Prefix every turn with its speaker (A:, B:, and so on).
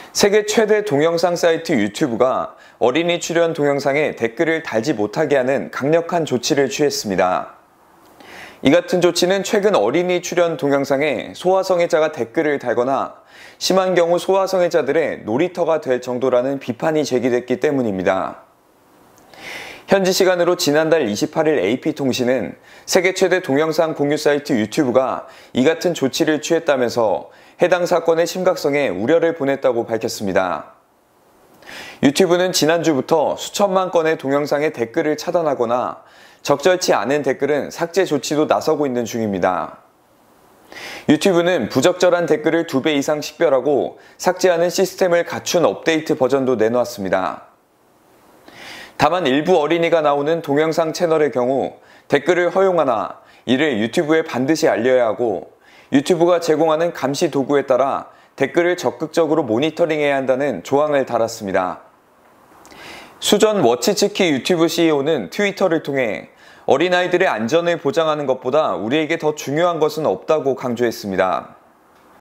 A: 세계 최대 동영상 사이트 유튜브가 어린이 출연 동영상에 댓글을 달지 못하게 하는 강력한 조치를 취했습니다. 이 같은 조치는 최근 어린이 출연 동영상에 소아성애자가 댓글을 달거나 심한 경우 소아성애자들의 놀이터가 될 정도라는 비판이 제기됐기 때문입니다. 현지 시간으로 지난달 28일 AP통신은 세계 최대 동영상 공유 사이트 유튜브가 이 같은 조치를 취했다면서 해당 사건의 심각성에 우려를 보냈다고 밝혔습니다. 유튜브는 지난주부터 수천만 건의 동영상의 댓글을 차단하거나 적절치 않은 댓글은 삭제 조치도 나서고 있는 중입니다. 유튜브는 부적절한 댓글을 2배 이상 식별하고 삭제하는 시스템을 갖춘 업데이트 버전도 내놓았습니다. 다만 일부 어린이가 나오는 동영상 채널의 경우 댓글을 허용하나 이를 유튜브에 반드시 알려야 하고 유튜브가 제공하는 감시 도구에 따라 댓글을 적극적으로 모니터링해야 한다는 조항을 달았습니다. 수전 워치츠키 유튜브 CEO는 트위터를 통해 어린아이들의 안전을 보장하는 것보다 우리에게 더 중요한 것은 없다고 강조했습니다.